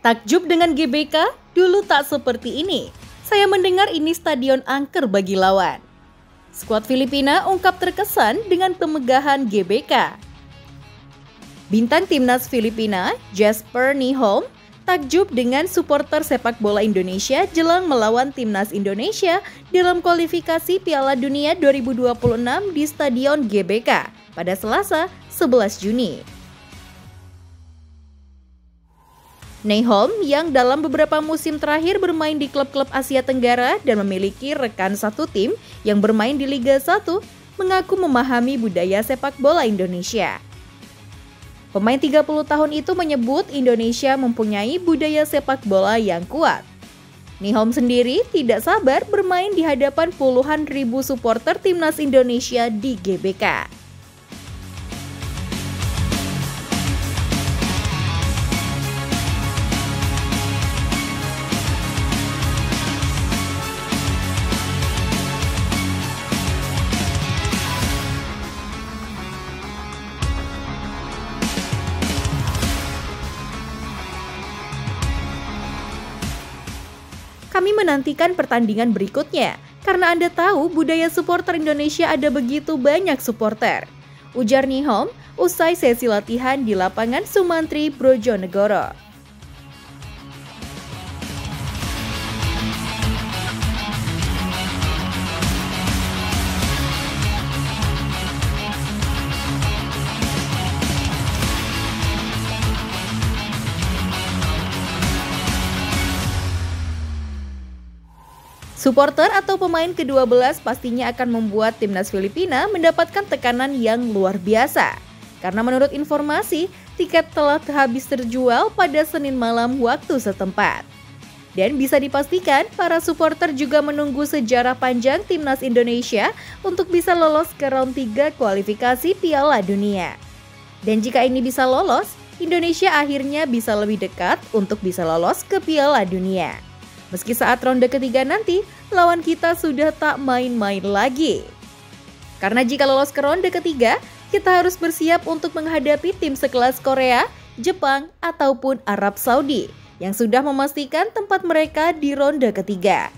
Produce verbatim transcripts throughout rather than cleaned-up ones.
Takjub dengan G B K, dulu tak seperti ini. Saya mendengar ini stadion angker bagi lawan. Skuad Filipina ungkap terkesan dengan kemegahan G B K. Bintang timnas Filipina, Jesper Nihom, takjub dengan supporter sepak bola Indonesia jelang melawan timnas Indonesia dalam kualifikasi Piala Dunia dua ribu dua puluh enam di Stadion G B K pada Selasa sebelas Juni. Nihom yang dalam beberapa musim terakhir bermain di klub-klub Asia Tenggara dan memiliki rekan satu tim yang bermain di Liga satu, mengaku memahami budaya sepak bola Indonesia. Pemain tiga puluh tahun itu menyebut Indonesia mempunyai budaya sepak bola yang kuat. Nihom sendiri tidak sabar bermain di hadapan puluhan ribu supporter timnas Indonesia di G B K. Kami menantikan pertandingan berikutnya, karena Anda tahu budaya supporter Indonesia ada begitu banyak supporter. Ujar Nihom usai sesi latihan di lapangan Sumantri, Brojonegoro. Supporter atau pemain kedua belas pastinya akan membuat timnas Filipina mendapatkan tekanan yang luar biasa. Karena menurut informasi, tiket telah habis terjual pada Senin malam waktu setempat. Dan bisa dipastikan, para supporter juga menunggu sejarah panjang timnas Indonesia untuk bisa lolos ke round tiga kualifikasi Piala Dunia. Dan jika ini bisa lolos, Indonesia akhirnya bisa lebih dekat untuk bisa lolos ke Piala Dunia. Meski saat ronde ketiga nanti, lawan kita sudah tak main-main lagi. Karena jika lolos ke ronde ketiga, kita harus bersiap untuk menghadapi tim sekelas Korea, Jepang, ataupun Arab Saudi yang sudah memastikan tempat mereka di ronde ketiga.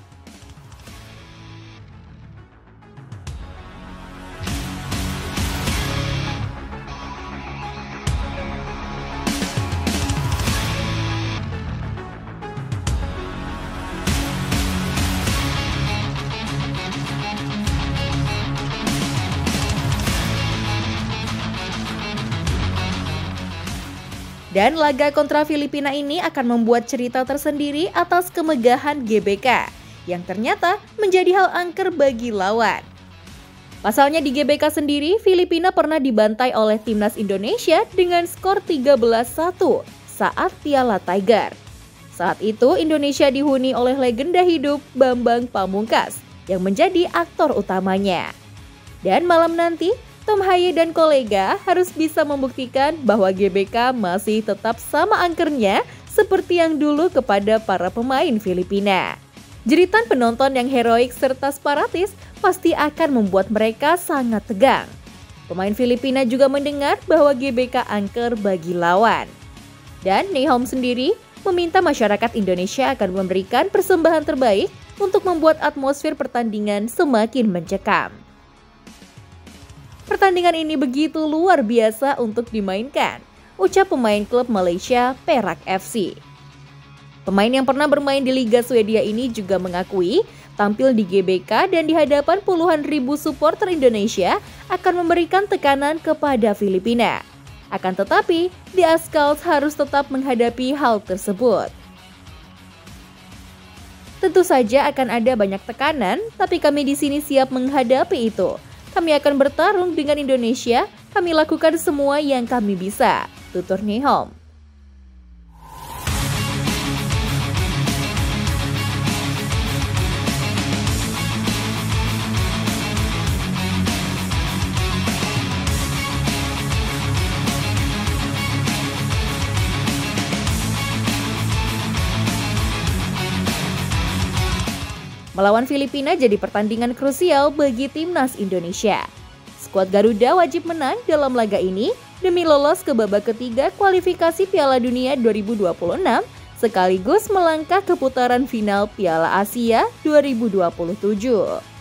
Dan laga kontra Filipina ini akan membuat cerita tersendiri atas kemegahan G B K yang ternyata menjadi hal angker bagi lawan. Pasalnya di G B K sendiri, Filipina pernah dibantai oleh timnas Indonesia dengan skor tiga belas satu saat Piala Tiger. Saat itu Indonesia dihuni oleh legenda hidup Bambang Pamungkas yang menjadi aktor utamanya. Dan malam nanti, Tom Haye dan kolega harus bisa membuktikan bahwa G B K masih tetap sama angkernya seperti yang dulu kepada para pemain Filipina. Jeritan penonton yang heroik serta separatis pasti akan membuat mereka sangat tegang. Pemain Filipina juga mendengar bahwa G B K angker bagi lawan. Dan Nihom sendiri meminta masyarakat Indonesia akan memberikan persembahan terbaik untuk membuat atmosfer pertandingan semakin mencekam. Pertandingan ini begitu luar biasa untuk dimainkan, ucap pemain klub Malaysia Perak F C. Pemain yang pernah bermain di Liga Swedia ini juga mengakui tampil di G B K dan di hadapan puluhan ribu supporter Indonesia akan memberikan tekanan kepada Filipina. Akan tetapi, The Ascals harus tetap menghadapi hal tersebut. Tentu saja akan ada banyak tekanan, tapi kami di sini siap menghadapi itu. Kami akan bertarung dengan Indonesia, kami lakukan semua yang kami bisa, tutur Nihom. Melawan Filipina jadi pertandingan krusial bagi timnas Indonesia. Skuad Garuda wajib menang dalam laga ini demi lolos ke babak ketiga kualifikasi Piala Dunia dua ribu dua puluh enam sekaligus melangkah ke putaran final Piala Asia dua ribu dua puluh tujuh.